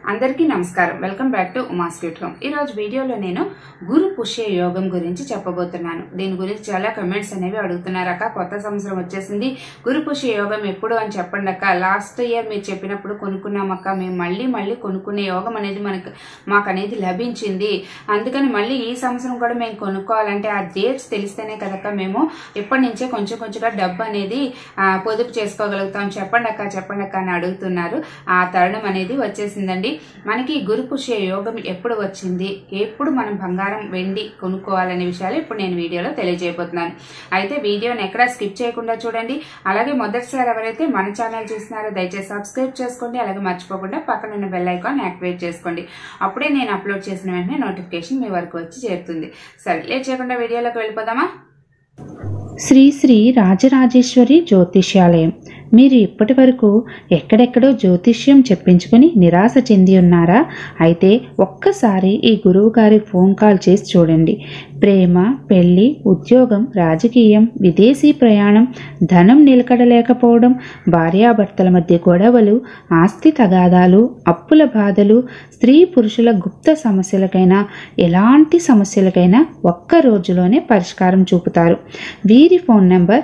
అందరికీ నమస్కారం. Welcome back to Uma's cute home. ఈ రోజు వీడియోలో నేను గురు పుష్య యోగం గురించి చెప్పబోతున్నాను. దీని గురించి చాలా కమెంట్స్ అనేవి అడుగుతున్నారు. అక్క కొత్త సంవత్సరం వచ్చేసింది, గురు పుష్య యోగం ఎప్పుడు అని చెప్పండి అక్క. లాస్ట్ ఇయర్ మీరు చెప్పినప్పుడు కొనుక్కున్నామక్క, మేము మళ్ళీ కొనుక్కునే యోగం అనేది మాకు అనేది లభించింది. అందుకని మళ్ళీ ఈ సంవత్సరం కూడా మేము కొనుక్కోవాలంటే ఆ డేట్స్ తెలిస్తేనే కదక్క మేము ఇప్పటి నుంచే కొంచెంగా డబ్బు అనేది పొదుపు చేసుకోగలుగుతాం. చెప్పండి అక్క అని అడుగుతున్నారు. ఆ తరుణం అనేది వచ్చేసిందండి. మనకి గురు పుష్య యోగం ఎప్పుడు వచ్చింది, ఎప్పుడు మనం బంగారం వెండి కొనుక్కోవాలనే విషయాలు ఇప్పుడు నేను వీడియోలో తెలియజేయబోతున్నాను. అయితే వీడియోని ఎక్కడా స్కిప్ చేయకుండా చూడండి. అలాగే మొదటిసారి ఎవరైతే మన ఛానల్ చూస్తున్నారో దయచేసి సబ్స్క్రైబ్ చేసుకోండి. అలాగే మర్చిపోకుండా పక్కన ఉన్న బెల్ ఐకాన్ యాక్టివేట్ చేసుకోండి. అప్పుడే నేను అప్లోడ్ చేసిన వెంటనే నోటిఫికేషన్ మీ వరకు వచ్చి చేరుతుంది. సరే, లేట్ చేయకుండా వీడియోలోకి వెళ్ళిపోదామా. శ్రీ శ్రీ రాజరాజేశ్వరి జ్యోతిష్యాలయం. మీరు ఇప్పటి వరకు ఎక్కడెక్కడో జ్యోతిష్యం చెప్పించుకుని నిరాశ చెంది ఉన్నారా? అయితే ఒక్కసారి ఈ గురువు గారి ఫోన్ కాల్ చేసి చూడండి. ప్రేమ, పెళ్లి, ఉద్యోగం, రాజకీయం, విదేశీ ప్రయాణం, ధనం నిలకడలేకపోవడం, భార్యాభర్తల మధ్య గొడవలు, ఆస్తి తగాదాలు, అప్పుల బాధలు, స్త్రీ పురుషుల గుప్త సమస్యలకైనా ఎలాంటి సమస్యలకైనా ఒక్క రోజులోనే పరిష్కారం చూపుతారు. వీరి ఫోన్ నంబర్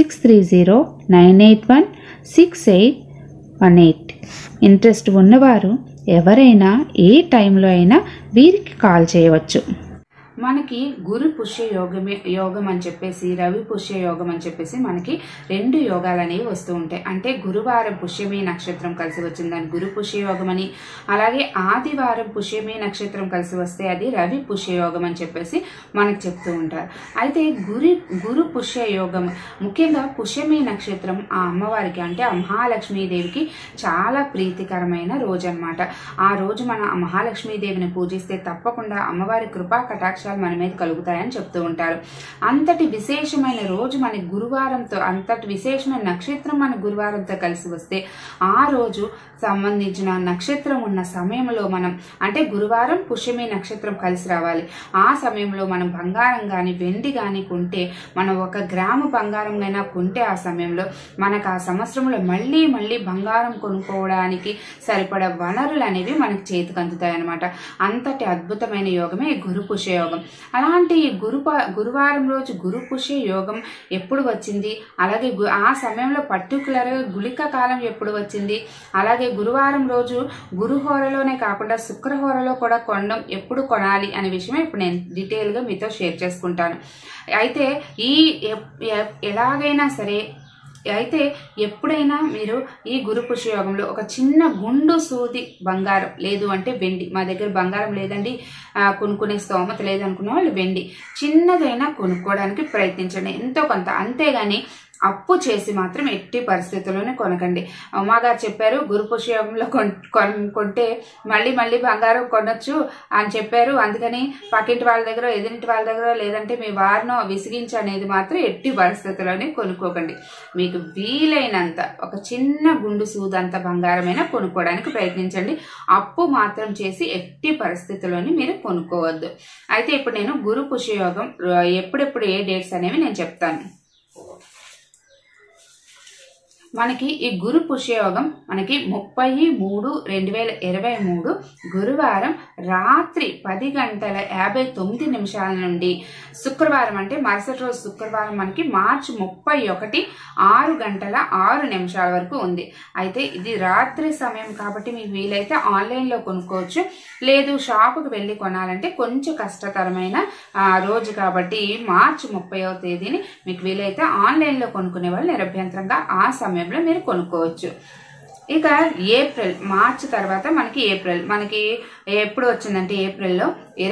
6309816818. ఇంట్రెస్ట్ ఉన్నవారు ఎవరైనా ఏ టైంలో అయినా వీరికి కాల్ చేయవచ్చు. మనకి గురు పుష్య యోగం అని చెప్పేసి, రవి పుష్య యోగం అని చెప్పేసి మనకి రెండు యోగాలు అనేవి వస్తూ ఉంటాయి. అంటే గురువారం పుష్యమి నక్షత్రం కలిసి వచ్చిందని గురు పుష్య యోగం అని, అలాగే ఆదివారం పుష్యమి నక్షత్రం కలిసి వస్తే అది రవి పుష్య యోగం అని చెప్పేసి మనకు చెప్తూ ఉంటారు. అయితే గురు పుష్య యోగం ముఖ్యంగా పుష్యమి నక్షత్రం ఆ అమ్మవారికి అంటే ఆ మహాలక్ష్మీదేవికి చాలా ప్రీతికరమైన రోజు అన్నమాట. ఆ రోజు మన మహాలక్ష్మీదేవిని పూజిస్తే తప్పకుండా అమ్మవారి కృపా కటాక్ష మన మీద కలుగుతాయని చెప్తూ ఉంటారు. అంతటి విశేషమైన రోజు మన గురువారంతో, అంతటి విశేషమైన నక్షత్రం మన గురువారంతో కలిసి వస్తే ఆ రోజు సంబంధించిన నక్షత్రం ఉన్న సమయంలో మనం అంటే గురువారం పుష్యమి నక్షత్రం కలిసి రావాలి. ఆ సమయంలో మనం బంగారం కానీ వెండి కానీ కొంటే, మనం 1 గ్రాము బంగారం అయినా కొంటే ఆ సమయంలో మనకు ఆ సంవత్సరంలో మళ్ళీ బంగారం కొనుక్కోవడానికి సరిపడా వనరులు అనేవి మనకి చేతికి అందుతాయి అన్నమాట. అంతటి అద్భుతమైన యోగమే గురు పుష్య యోగం. అలాంటి గురువారం రోజు గురు పుష్య యోగం ఎప్పుడు వచ్చింది, అలాగే ఆ సమయంలో పర్టికులర్ గుళిక కాలం ఎప్పుడు వచ్చింది, అలాగే గురువారం రోజు గురుహోరలోనే కాకుండా శుక్రహోరలో కూడా కొనడం ఎప్పుడు కొనాలి అనే విషయం ఇప్పుడు నేను డీటెయిల్ గా మీతో షేర్ చేసుకుంటాను. అయితే ఎలాగైనా సరే అయితే ఎప్పుడైనా మీరు ఈ గురు పుష్య యోగంలో ఒక చిన్న గుండు సూది బంగారం లేదు అంటే వెండి, మా దగ్గర బంగారం లేదండి కొనుక్కునే స్తోమత లేదనుకున్న వాళ్ళు వెండి చిన్నదైనా కొనుక్కోవడానికి ప్రయత్నించండి, ఎంతో కొంత. అంతేగాని అప్పు చేసి మాత్రం ఎట్టి పరిస్థితుల్లోనే కొనకండి. అమ్మగారు చెప్పారు గురు పుష్య యోగంలో కొంటే మళ్ళీ బంగారం కొనొచ్చు అని చెప్పారు. అందుకని పక్కింటి వాళ్ళ దగ్గర, ఎదురింటి వాళ్ళ దగ్గర, లేదంటే మీ వారినో విసిగించి అనేది మాత్రం ఎట్టి పరిస్థితుల్లోనే కొనుక్కోకండి. మీకు వీలైనంత ఒక చిన్న గుండు సూదంత బంగారమైనా కొనుక్కోవడానికి ప్రయత్నించండి. అప్పు మాత్రం చేసి ఎట్టి పరిస్థితుల్లోని మీరు కొనుక్కోవద్దు. అయితే ఇప్పుడు నేను గురు పుష్య యోగం ఎప్పుడెప్పుడు ఏ డేట్స్ అనేవి నేను చెప్తాను. మనకి ఈ గురు పుష్యయోగం మనకి 30/3/2023 గురువారం రాత్రి 10:59 నుండి శుక్రవారం అంటే మరుసటి రోజు శుక్రవారం మనకి మార్చి 31 6:06 వరకు ఉంది. అయితే ఇది రాత్రి సమయం కాబట్టి మీకు వీలైతే ఆన్లైన్లో కొనుక్కోవచ్చు, లేదు షాపుకు వెళ్ళి కొనాలంటే కొంచెం కష్టతరమైన రోజు కాబట్టి మార్చి 30వ తేదీని మీకు వీలైతే ఆన్లైన్లో కొనుక్కునే వాళ్ళు నిరభ్యంతరంగా ఆ సమయం మీరు కొనుక్కోవచ్చు. ఇక మార్చి తర్వాత మనకి ఏప్రిల్ మనకి ఎప్పుడు వచ్చిందంటే ఏప్రిల్లో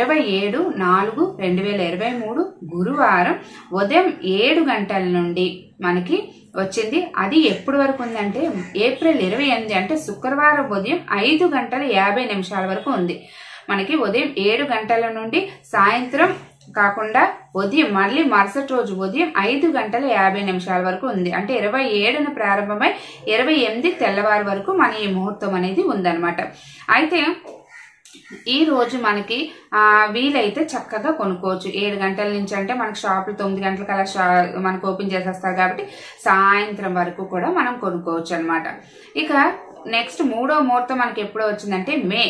27/4/2023 గురువారం ఉదయం 7 గంటల నుండి మనకి వచ్చింది. అది ఎప్పుడు వరకు ఉందంటే ఏప్రిల్ 28 అంటే శుక్రవారం ఉదయం 5:50 వరకు ఉంది. మనకి ఉదయం 7 గంటల నుండి సాయంత్రం కాకుండా ఉదయం మళ్ళీ మరుసటి రోజు ఉదయం 5:50 వరకు ఉంది. అంటే 27న ప్రారంభమై 28 తెల్లవారు వరకు మన ఈ ముహూర్తం అనేది ఉందన్నమాట. అయితే ఈ రోజు మనకి వీలైతే చక్కగా కొనుక్కోవచ్చు. 7 గంటల నుంచి అంటే మనకి షాపులు 9 గంటలకు అలా మనకు ఓపెన్ చేసేస్తారు కాబట్టి సాయంత్రం వరకు కూడా మనం కొనుక్కోవచ్చు అన్నమాట. ఇక నెక్స్ట్ మూడో ముహూర్తం మనకి ఎప్పుడో వచ్చిందంటే మే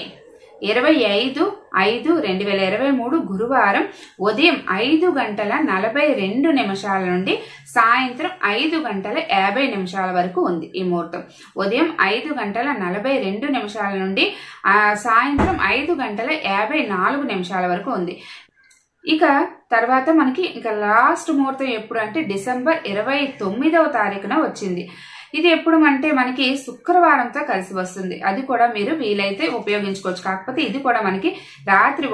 25/5/2023 గురువారం ఉదయం 5:42 నుండి సాయంత్రం 5:50 వరకు ఉంది ఈ ముహూర్తం. ఉదయం 5:42 నుండి సాయంత్రం 5:54 వరకు ఉంది. ఇక తర్వాత మనకి ఇంకా లాస్ట్ ముహూర్తం ఎప్పుడు అంటే డిసెంబర్ 29వ తారీఖున వచ్చింది. ఇది ఎప్పుడు అంటే మనకి శుక్రవారంతో కలిసి వస్తుంది. అది కూడా మీరు వీలైతే ఉపయోగించుకోవచ్చు. కాకపోతే ఇది కూడా మనకి రాత్రి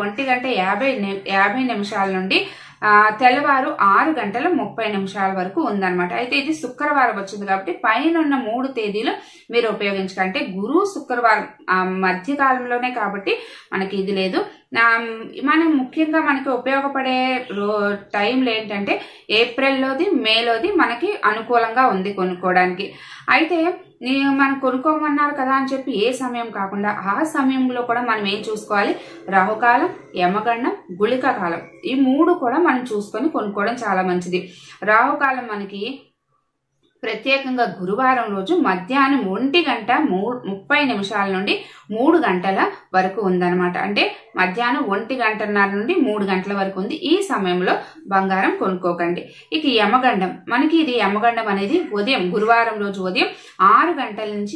1:50 నుండి తెల్లవారు 6:30 వరకు ఉందన్నమాట. అయితే ఇది శుక్రవారం వచ్చింది కాబట్టి పైన 3 తేదీలు మీరు ఉపయోగించుకోండి. అంటే గురు శుక్రవారం మధ్యకాలంలోనే కాబట్టి మనకి ఇది లేదు. మనం ముఖ్యంగా మనకి ఉపయోగపడే టైంలు ఏంటంటే ఏప్రిల్లోది మేలోది మనకి అనుకూలంగా ఉంది కొనుక్కోవడానికి. అయితే మనం కొనుక్కోమన్నారు కదా అని చెప్పి ఏ సమయం కాకుండా ఆ సమయంలో కూడా మనం ఏం చూసుకోవాలి, రాహుకాలం, యమగండం, గుళిక కాలం ఈ 3 కూడా మనం చూసుకొని కొనుక్కోవడం చాలా మంచిది. రాహుకాలం మనకి ప్రత్యేకంగా గురువారం రోజు మధ్యాహ్నం 1:30 నుండి 3 గంటల వరకు ఉందన్నమాట. అంటే మధ్యాహ్నం 1:30 నుండి 3 గంటల వరకు ఉంది. ఈ సమయంలో బంగారం కొనుక్కోకండి. ఇక యమగండం మనకి ఇది యమగండం అనేది ఉదయం గురువారం రోజు ఉదయం 6 గంటల నుంచి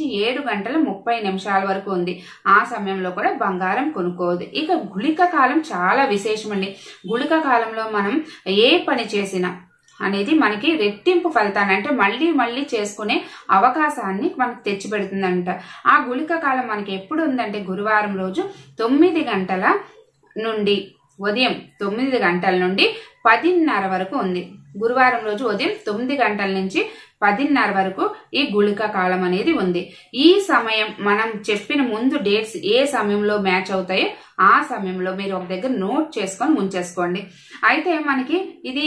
7:30 వరకు ఉంది. ఆ సమయంలో కూడా బంగారం కొనుక్కోవద్దు. ఇక గుళిక కాలం చాలా విశేషమండి. గుళిక కాలంలో మనం ఏ పని చేసినా అనేది మనకి రెట్టింపు ఫలితాన్ని అంటే మళ్ళీ చేసుకునే అవకాశాన్ని మనకు తెచ్చిపెడుతుందంట. ఆ గుళిక కాలం మనకి ఎప్పుడు ఉందంటే గురువారం రోజు 9 గంటల నుండి ఉదయం 9 గంటల నుండి 10:30 వరకు ఉంది. గురువారం రోజు ఉదయం 9 గంటల నుంచి 10:30 వరకు ఈ గుళిక కాలం అనేది ఉంది. ఈ సమయం మనం చెప్పిన ముందు డేట్స్ ఏ సమయంలో మ్యాచ్ అవుతాయో ఆ సమయంలో మీరు ఒక దగ్గర నోట్ చేసుకొని ఉంచేసుకోండి. అయితే మనకి ఇది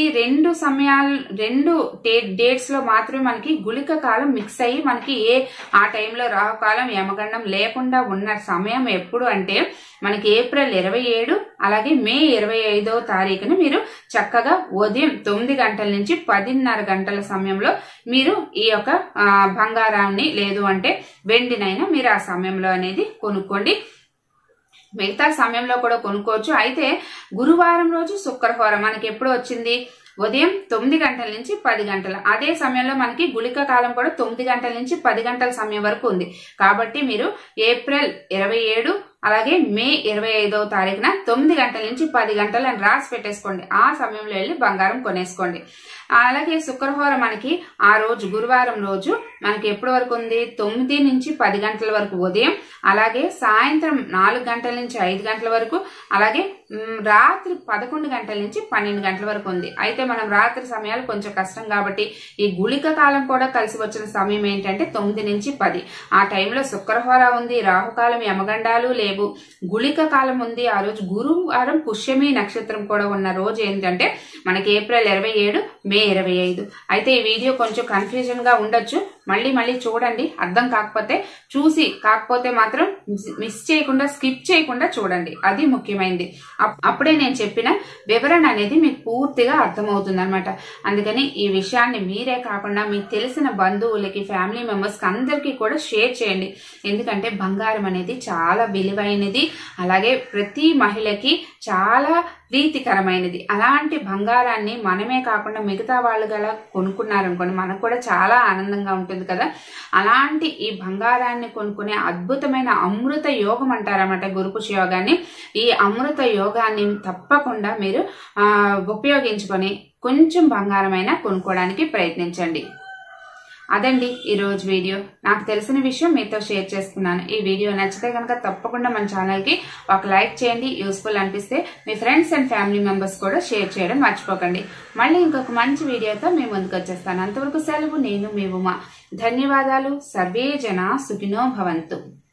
2 డేట్స్ లో మాత్రమే మనకి గుళిక కాలం మిక్స్ అయ్యి మనకి ఆ టైంలో రాహుకాలం యమగండం లేకుండా ఉన్న సమయం ఎప్పుడు అంటే మనకి ఏప్రిల్ 27 అలాగే మే 25వ తారీఖున మీరు చక్కగా ఉదయం 9 గంటల నుంచి 10:30 గంటల సమయంలో మీరు ఈ యొక్క బంగారాన్ని లేదు అంటే వెండినైనా మీరు ఆ సమయంలో అనేది కొనుక్కోండి. మిగతా సమయంలో కూడా కొనుక్కోవచ్చు. అయితే గురువారం రోజు శుక్రవార మనకి ఎప్పుడు వచ్చింది ఉదయం 9 గంటల నుంచి 10 గంటల. అదే సమయంలో మనకి గుళిక కాలం కూడా 9 గంటల నుంచి 10 గంటల సమయం వరకు ఉంది. కాబట్టి మీరు ఏప్రిల్ 27 అలాగే మే 25వ తారీఖున 9 గంటల నుంచి 10 గంటలు అని రాసి పెట్టేసుకోండి. ఆ సమయంలో వెళ్ళి బంగారం కొనేసుకోండి. అలాగే శుక్రవారం మనకి ఆ రోజు గురువారం రోజు మనకి ఎప్పటి వరకు ఉంది 9 నుంచి 10 గంటల వరకు ఉదయం, అలాగే సాయంత్రం 4 గంటల నుంచి 5 గంటల వరకు, అలాగే రాత్రి 11 గంటల నుంచి 12 గంటల వరకు ఉంది. అయితే మనం రాత్రి సమయాలు కొంచెం కష్టం కాబట్టి ఈ గుళిక కాలం కూడా కలిసి వచ్చిన సమయం ఏంటంటే 9 నుంచి 10. ఆ టైంలో శుక్రవారం ఉంది, రాహుకాలం యమగండాలు లేవు, గుళిక కాలం ఉంది. ఆ రోజు గురువారం పుష్యమి నక్షత్రం కూడా ఉన్న రోజు ఏంటంటే మనకి ఏప్రిల్ 27 మే 25. అయితే ఈ వీడియో కొంచెం కన్ఫ్యూజన్ గా ఉండొచ్చు, మళ్ళీ చూడండి. అర్థం కాకపోతే మాత్రం మిస్ చేయకుండా స్కిప్ చేయకుండా చూడండి, అది ముఖ్యమైనది. అప్పుడే నేను చెప్పిన వివరణ అనేది మీకు పూర్తిగా అర్థమవుతుంది అనమాట. అందుకని ఈ విషయాన్ని మీరే కాకుండా మీకు తెలిసిన బంధువులకి, ఫ్యామిలీ మెంబర్స్ కి అందరికీ కూడా షేర్ చేయండి. ఎందుకంటే బంగారం అనేది చాలా విలువైనది, అలాగే ప్రతి మహిళకి చాలా ప్రీతికరమైనది. అలాంటి బంగారాన్ని మనమే కాకుండా మిగతా వాళ్ళు గల కొనుక్కున్నారనుకోండి మనకు కూడా చాలా ఆనందంగా ఉంటుంది కదా. అలాంటి ఈ బంగారాన్ని కొనుక్కునే అద్భుతమైన అమృత యోగం అంటారన్నమాట గురుపుష్య యోగాన్ని. ఈ అమృత యోగాన్ని తప్పకుండా మీరు ఉపయోగించుకొని కొంచెం బంగారమైనా కొనుక్కోవడానికి ప్రయత్నించండి. అదండి ఈరోజు వీడియో. నాకు తెలిసిన విషయం మీతో షేర్ చేసుకున్నాను. ఈ వీడియో నచ్చితే కనుక తప్పకుండా మన ఛానల్కి ఒక లైక్ చేయండి. యూస్ఫుల్ అనిపిస్తే మీ ఫ్రెండ్స్ అండ్ ఫ్యామిలీ మెంబర్స్ కూడా షేర్ చేయడం మర్చిపోకండి. మళ్ళీ ఇంకొక మంచి వీడియోతో మీ ముందుకు వచ్చేస్తాను. అంతవరకు సెలవు. నేను మీ ఉమా. ధన్యవాదాలు. సర్వే జనా సుఖినో భవంతు.